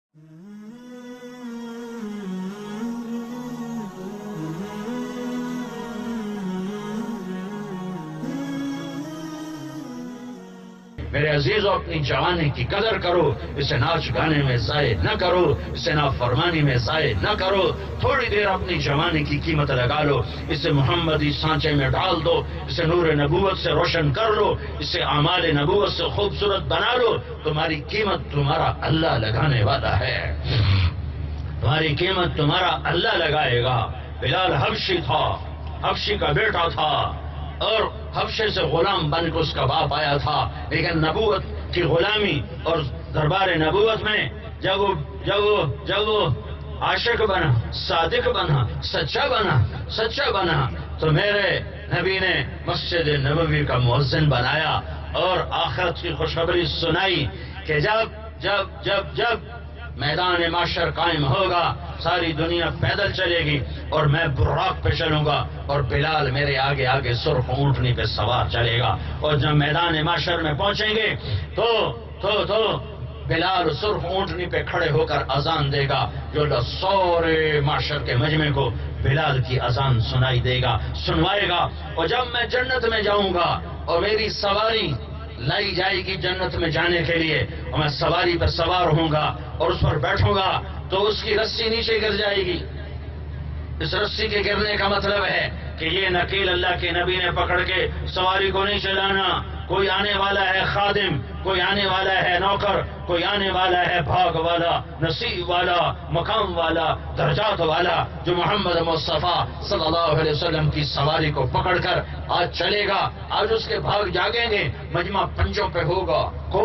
میرے عزیزوں، اپنی جوانی کی قدر کرو، اسے ناچ گانے میں ضائع نہ کرو، اسے نافرمانی میں ضائع نہ کرو، تھوڑی دیر اپنی جوانی کی قیمت لگا لو، اسے محمدی سانچے میں ڈال دو، اسے نور نبوت سے روشن کر لو، اسے اعمال نبوت سے خوبصورت بنا لو، تمہاری قیمت تمہارا اللہ لگانے والا ہے، تمہاری قیمت تمہارا اللہ لگائے گا۔ بلال حبشی تھا، حبشی کا بیٹا تھا، اور حبشے سے غلام بن کے اس کا باپ آیا تھا، لیکن نبوت کی غلامی اور دربار نبوت میں جب وہ عاشق بنا، صادق بنا، سچا بنا تو میرے نبی نے مسجد نبوی کا مؤذن بنایا اور آخرت کی خوشخبری سنائی کہ جب میدان معاشر قائم ہوگا، ساری دنیا پیدل چلے گی اور میں براق پہ چلوں گا اور بلال میرے آگے آگے سرخ اونٹنی پہ سوار چلے گا، اور جب میدان معاشر میں پہنچیں گے تو بلال سرخ اونٹنی پہ کھڑے ہو کر اذان دے گا، جو سورے معاشر کے مجمع کو بلال کی اذان سنوائے گا، اور جب میں جنت میں جاؤں گا اور میری سواری لائی جائے گی جنت میں جانے کے لیے، اور میں سواری پر سوار ہوں گا اور اس پر بیٹھوں گا تو اس کی رسی نیچے گر جائے گی۔ اس رسی کے گرنے کا مطلب ہے کہ یہ نکیل اللہ کے نبی نے پکڑ کے سواری کو نہیں چلانا، کوئی آنے والا ہے خادم، کوئی آنے والا ہے نوکر، کوئی آنے والا ہے بھاگ والا، نصیب والا، مقام والا، درجات والا، جو محمد مصطفیٰ صلی اللہ علیہ وسلم کی سواری کو پکڑ کر آج چلے گا، آج اس کے بھاگ جاگیں گے، مجمع پنجوں پہ ہوگا۔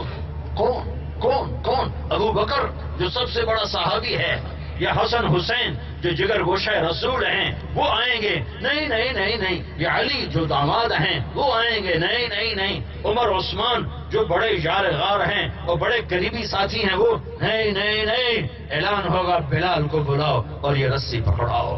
کون؟ ابو بکر جو سب سے بڑا صحابی ہے، یا حسن حسین جو جگر گوشہ رسول ہیں وہ آئیں گے؟ نہیں، یا علی جو داماد ہیں وہ آئیں گے؟ نہیں، عمر عثمان جو بڑے یار غار ہیں اور بڑے قریبی ساتھی ہیں وہ نہیں، اعلان ہوگا بلال کو بلاؤ اور یہ رسی پکڑاؤ۔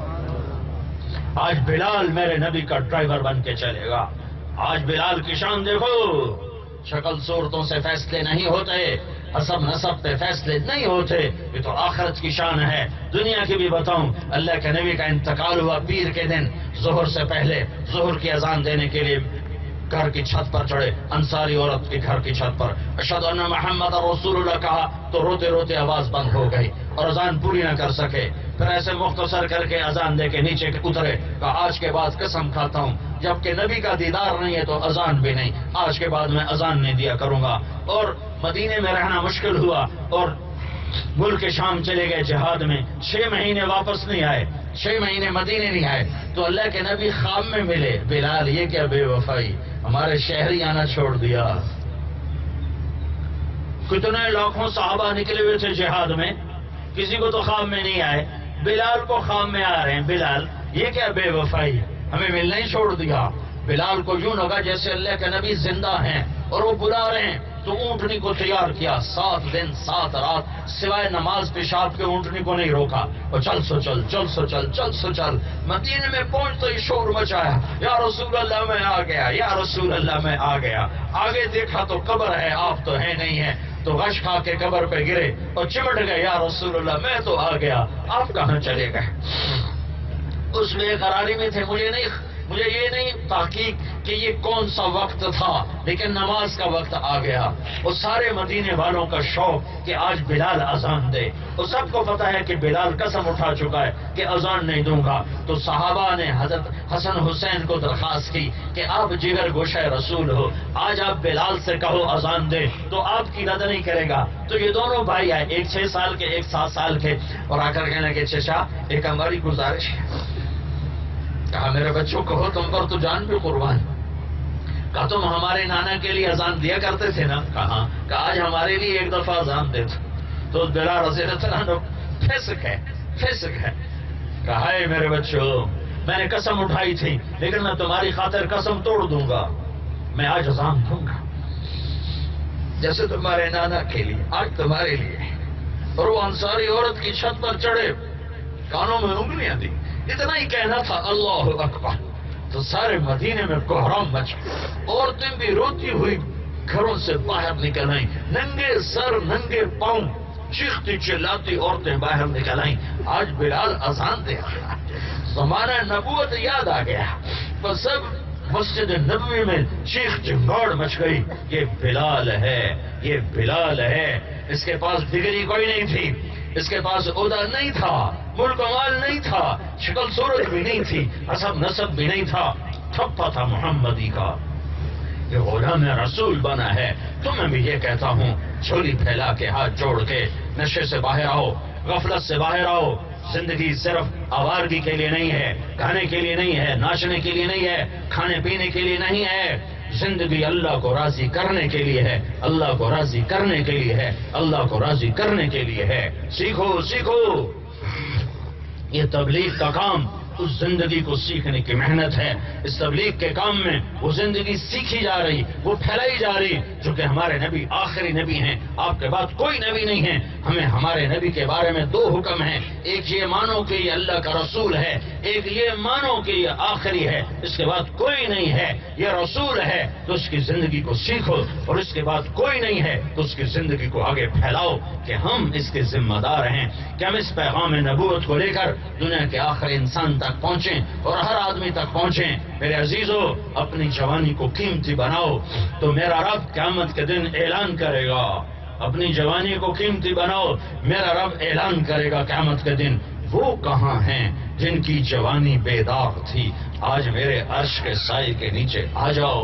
آج بلال میرے نبی کا ڈرائیور بن کے چلے گا۔ آج بلال کی شان دیکھو، شکل صورتوں سے فیصلے نہیں ہوتے، حسب نسب پہ فیصلے نہیں ہوتے، یہ تو آخرت کی شان ہے۔ دنیا کی بھی بتاؤں، اللہ کے نبی کا انتقال ہوا پیر کے دن، ظہر سے پہلے ظہر کی اذان دینے کے لیے گھر کی چھت پر چڑھے، انصاری عورت کے گھر کی چھت پر اشہد ان محمد رسول اللہ کہا تو روتے روتے آواز بند ہو گئی اور اذان پوری نہ کر سکے، پھر ایسے مختصر کر کے اذان دے کے نیچے اترے، کہا آج کے بعد قسم کھاتا ہوں جبکہ نبی کا دیدار نہیں ہے تو اذان بھی نہیں، آج کے بعد میں اذان نہیں دیا کروں گا۔ اور مدینے میں رہنا مشکل ہوا اور ملک شام چلے گئے جہاد میں، 6 مہینے واپس نہیں آئے، 6 مہینے مدینے نہیں آئے، تو اللہ کے نبی خواب میں ملے، بلال یہ کیا بے وفائی، ہمارے شہری آنا چھوڑ دیا۔ کتنے لاکھوں صحابہ نکلے ہوئے تھے جہاد میں، کسی کو تو خواب میں نہیں آئے، بلال کو خواب میں آ رہے ہیں، بلال یہ کیا بے وفائی، ہمیں ملنا ہی چھوڑ دیا۔ بلال کو یوں لگا جیسے اللہ کے نبی زندہ ہیں اور وہ بلا رہے ہیں، تو اونٹنی کو تیار کیا، 7 دن 7 رات سوائے نماز پیشاب کے اونٹنی کو نہیں روکا، اور چل سو چل۔ مدینے میں پہنچ تو شور مچایا، یا رسول اللہ میں آ گیا، یا رسول اللہ میں آ گیا۔ آگے دیکھا تو قبر ہے، آپ تو ہے نہیں ہے، تو غش کھا کے قبر پہ گرے اور چمٹ گئے، یا رسول اللہ میں تو آ گیا، آپ کہاں چلے گئے؟ اس بے قراری میں تھے، مجھے یہ نہیں تحقیق کہ یہ کون سا وقت تھا، لیکن نماز کا وقت آ گیا، اور سارے مدینے والوں کا شوق کہ آج بلال اذان دے، اور سب کو پتا ہے کہ بلال قسم اٹھا چکا ہے کہ اذان نہیں دوں گا، تو صحابہ نے حضرت حسن حسین کو درخواست کی کہ آپ جگر گوشہ رسول ہو، آج آپ بلال سے کہو اذان دے تو آپ کی رد نہیں کرے گا۔ تو یہ دونوں بھائی آئے، ایک 6 سال کے، ایک 7 سال کے، اور آ کر کہنے لگے چچا ایک ہماری گزارش ہے۔ کہا میرے بچوں کہو، تم پر تو جان بھی قربان۔ کہا تم ہمارے نانا کے لیے اذان دیا کرتے تھے نا؟ کہا آج ہمارے لیے ایک دفعہ اذان دے تو بلال رضی اللہ عنہ فسق ہے۔ کہا ہے میرے بچوں، میں نے قسم اٹھائی تھی لیکن میں تمہاری خاطر قسم توڑ دوں گا، میں آج اذان دوں گا جیسے تمہارے نانا کے لیے آج تمہارے لیے۔ اور وہ انصاری عورت کی چھت پر چڑھے، کانوں میں انگلیاں دی، اتنا ہی کہنا تھا اللہ اکبر، تو سارے مدینے میں کوہرام مچ گیا، عورتیں بھی روتی ہوئی گھروں سے باہر نکل آئیں، ننگے سر ننگے پاؤں چیختی چلاتی عورتیں باہر نکل آئیں. آج بلال اذان دے رہا ہے. زمانہ نبوت یاد آ گیا تو سب مسجد نبوی میں چیخ چنگاڑ مچ گئی. یہ بلال ہے، یہ بلال ہے. اس کے پاس ڈگری کوئی نہیں تھی، اس کے پاس عہدہ نہیں تھا، ملک و مال نہیں تھا، شکل صورت بھی نہیں تھی، حسب نسب بھی نہیں تھا، تھپا تھا محمدی کا. یہ غلام رسول بنا ہے. تمہیں بھی یہ کہتا ہوں، جھولی پھیلا کے ہاتھ جوڑ کے نشے سے باہر آؤ، غفلت سے باہر آؤ. زندگی صرف آوارگی کے لیے نہیں ہے، کھانے کے لیے نہیں ہے، ناچنے کے لیے نہیں ہے، کھانے پینے کے لیے نہیں ہے. زندگی اللہ کو راضی کرنے کے لیے ہے، اللہ کو راضی کرنے کے لیے ہے، اللہ کو راضی کرنے کے لیے ہے. سیکھو سیکھو. یہ تبلیغ کا کام اس زندگی کو سیکھنے کی محنت ہے. اس تبلیغ کے کام میں وہ زندگی سیکھی جا رہی، وہ پھیلائی جا رہی، جو کہ ہمارے نبی آخری نبی ہیں. آپ کے بعد کوئی نبی نہیں ہے. ہمیں ہمارے نبی کے بارے میں دو حکم ہیں. ایک یہ مانو کہ یہ اللہ کا رسول ہے، ایک یہ مانو کہ یہ آخری ہے، اس کے بعد کوئی نہیں ہے. یہ رسول ہے تو اس کی زندگی کو سیکھو، اور اس کے بعد کوئی نہیں ہے تو اس کی زندگی کو آگے پھیلاؤ کہ ہم اس کے ذمہ دار ہیں، کہ ہم اس پیغام نبوت کو لے کر دنیا کے آخری انسان تک پہنچیں اور ہر آدمی تک پہنچیں. میرے عزیزو، اپنی جوانی کو قیمتی بناؤ تو میرا رب قیامت کے دن اعلان کرے گا. اپنی جوانی کو قیمتی بناؤ، میرا رب اعلان کرے گا قیامت کے دن، وہ کہاں ہیں جن کی جوانی بے داغ تھی، آج میرے عرش کے سائے کے نیچے آ جاؤ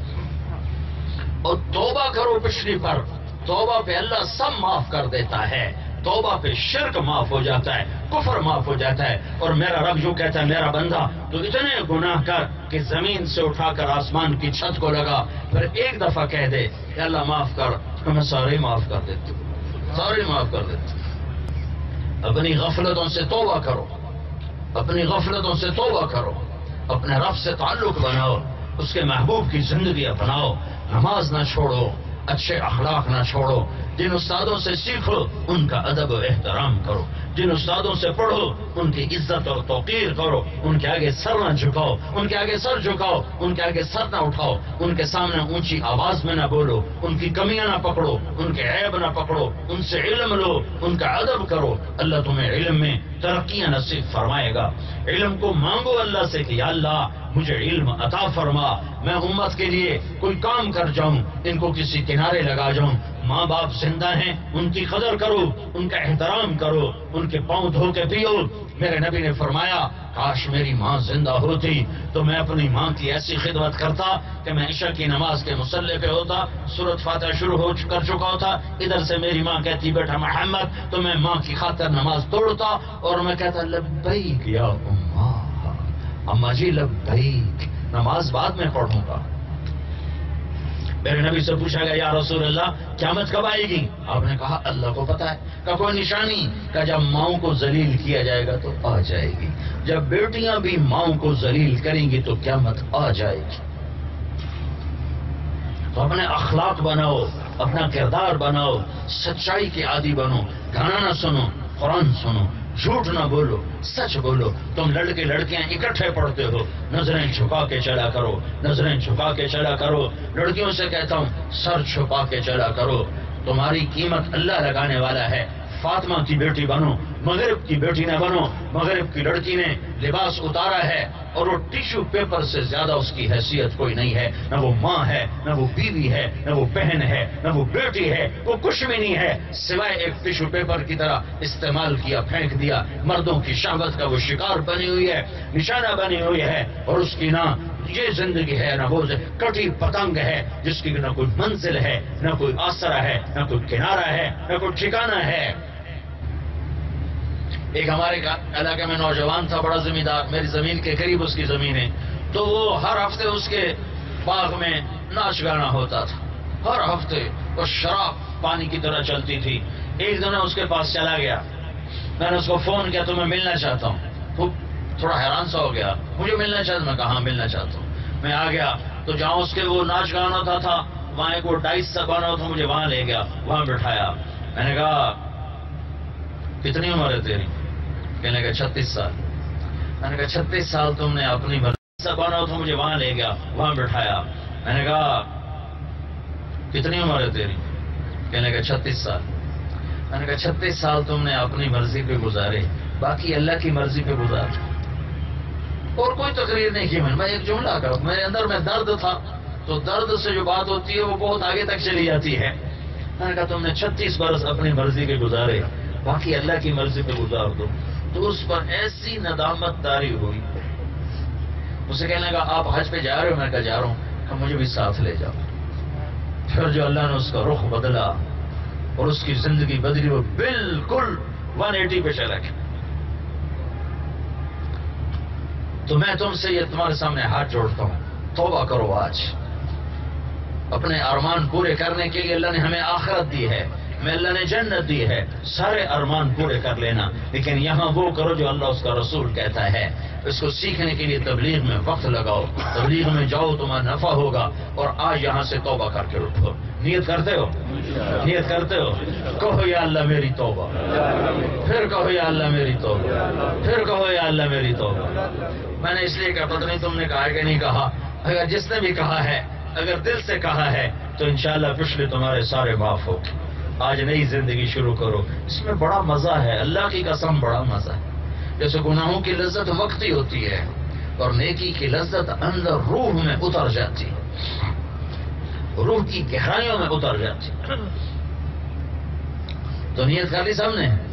اور توبہ کرو پچھلی پر. توبہ پہ اللہ سب معاف کر دیتا ہے. توبہ پہ شرک معاف ہو جاتا ہے، کفر معاف ہو جاتا ہے. اور میرا رب جو کہتا ہے، میرا بندہ تو اتنے گناہ کر کہ زمین سے اٹھا کر آسمان کی چھت کو لگا، پھر ایک دفعہ کہہ دے کہ اللہ معاف کر، تو میں سارے معاف کر دیتا ہوں، سارے معاف کر دیتا ہوں. اپنی غفلتوں سے توبہ کرو، اپنی غفلتوں سے توبہ کرو، اپنے رب سے تعلق بناؤ، اس کے محبوب کی زندگی اپناؤ. نماز نہ چھوڑو، اچھے اخلاق نہ چھوڑو. جن استادوں سے سیکھو ان کا ادب و احترام کرو. جن استادوں سے پڑھو ان کی عزت اور توقیر کرو. ان کے آگے سر نہ جھکاؤ، ان کے آگے سر جھکاؤ، ان کے آگے سر نہ اٹھاؤ. ان کے سامنے اونچی آواز میں نہ بولو، ان کی کمیاں نہ پکڑو، ان کے عیب نہ پکڑو. ان سے علم لو، ان کا ادب کرو. اللہ تمہیں علم میں ترقیاں نصیب فرمائے گا. علم کو مانگو اللہ سے کہ یا اللہ مجھے علم عطا فرما، میں امت کے لیے کوئی کام کر جاؤں، ان کو کسی کنارے لگا جاؤں. ماں باپ زندہ ہیں، ان کی قدر کرو، ان کا احترام کرو، ان کے پاؤں دھو کے پیو. میرے نبی نے فرمایا، کاش میری ماں زندہ ہوتی تو میں اپنی ماں کی ایسی خدمت کرتا کہ میں عشاء کی نماز کے مصلی پہ ہوتا، سورۃ فاتحہ شروع کر چکا ہوتا، ادھر سے میری ماں کہتی بیٹا محمد، تو میں ماں کی خاطر نماز توڑتا اور میں کہتا لبیک یا اماں جی لبیک، نماز بعد میں پڑھوں گا. میرے نبی سے پوچھا گیا یا رسول اللہ قیامت کب آئے گی؟ آپ نے کہا اللہ کو پتا ہے. کا کوئی نشانی؟ کہ جب ماؤں کو ذلیل کیا جائے گا تو آ جائے گی. جب بیٹیاں بھی ماؤں کو ذلیل کریں گی تو قیامت آ جائے گی. تو اپنے اخلاق بناؤ، اپنا کردار بناؤ، سچائی کے عادی بنو. گانا نہ سنو، قرآن سنو، جھوٹ نہ بولو، سچ بولو. تم لڑکے لڑکیاں اکٹھے پڑھتے ہو، نظریں چھپا کے چلا کرو، نظریں چھپا کے چلا کرو. لڑکیوں سے کہتا ہوں سر چھپا کے چلا کرو. تمہاری قیمت اللہ لگانے والا ہے. فاطمہ کی بیٹی بنو، مغرب کی بیٹی نہ بنو. مغرب کی لڑکی نے لباس اتارا ہے اور وہ ٹیشو پیپر سے زیادہ اس کی حیثیت کوئی نہیں ہے. نہ وہ ماں ہے، نہ وہ بیوی ہے، نہ وہ بہن ہے، نہ وہ بیٹی ہے. وہ کچھ بھی نہیں ہے سوائے ایک ٹیشو پیپر کی طرح استعمال کیا، پھینک دیا. مردوں کی شہوت کا وہ شکار بنی ہوئی ہے، نشانہ بنی ہوئی ہے. اور اس کی نہ یہ زندگی ہے، نہ وہ کٹی پتنگ ہے جس کی نہ کوئی منزل ہے، نہ کوئی آسرا ہے، نہ کوئی کنارہ ہے، نہ کوئی ٹھکانہ ہے. ایک ہمارے علاقے میں نوجوان تھا، بڑا زمیندار، میری زمین کے قریب اس کی زمین ہے. تو وہ ہر ہفتے اس کے باغ میں ناچ گانا ہوتا تھا، ہر ہفتے. اور شراب پانی کی طرح چلتی تھی. ایک دن اس کے پاس چلا گیا، میں نے اس کو فون کیا تو میں ملنا چاہتا ہوں. وہ تھوڑا حیران سا ہو گیا، مجھے ملنا چاہتا. میں کہا ہاں ملنا چاہتا ہوں. میں آ گیا تو جہاں اس کے وہ ناچ گانا ہوتا تھا وہاں ایک وہ ڈائس سا بنا تھا، مجھے وہاں لے گیا، وہاں بٹھایا. میں نے کہا کتنی عمر ہے تیری؟ کہنے لگا 36 سال. میں نے کہا 36 سال تم نے اپنی مدرسہ بنا تھا، مجھے وہاں لے گیا، وہاں بٹھایا. میں نے کہا کتنی عمر ہے تیری؟ کہنے لگا 36 سال. میں نے کہا 36 سال تم نے اپنی مرضی پہ گزارے، باقی اللہ کی مرضی پہ گزار. اور کوئی تقریر نہیں کی. میں ایک جملہ کروں، میرے اندر میں درد تھا، تو درد سے جو بات ہوتی ہے وہ بہت آگے تک چلی جاتی ہے. میں نے کہا تم نے 36 برس اپنی مرضی کے گزارے، باقی اللہ کی مرضی پہ گزار دو. تو اس پر ایسی ندامت طاری ہوئی. اسے کہنے لگا آپ حج پہ جا رہے ہو؟ میں نے کہا جا رہا ہوں. کہ مجھے بھی ساتھ لے جاؤ. پھر جو اللہ نے اس کا رخ بدلا اور اس کی زندگی بدلی، وہ بالکل 180 پہ چلا گیا. تو میں تم سے یہ تمہارے سامنے ہاتھ جوڑتا ہوں، توبہ کرو. آج اپنے ارمان پورے کرنے کے لیے اللہ نے ہمیں آخرت دی ہے، ہمیں اللہ نے جنت دی ہے. سارے ارمان پورے کر لینا، لیکن یہاں وہ کرو جو اللہ اس کا رسول کہتا ہے. اس کو سیکھنے کے لیے تبلیغ میں وقت لگاؤ، تبلیغ میں جاؤ، تمہارا نفع ہوگا. اور آج یہاں سے توبہ کر کے اٹھو. نیت کرتے ہو؟ نیت کرتے ہو؟ کہو یا اللہ میری توبہ. پھر کہو یا اللہ میری توبہ. پھر کہو یا اللہ میری توبہ. میں نے اس لیے کہا پتہ نہیں تم نے کہا کہ نہیں کہا. اگر جس نے بھی کہا ہے، اگر دل سے کہا ہے، تو انشاءاللہ پچھلے تمہارے سارے معاف ہو. آج نئی زندگی شروع کرو. اس میں بڑا مزہ ہے، اللہ کی قسم بڑا مزہ ہے. جیسے گناہوں کی لذت وقتی ہوتی ہے اور نیکی کی لذت اندر روح میں اتر جاتی ہے، روح کی گہرائیوں میں اتر جاتی ہے. تو نیت کر لی سب نے؟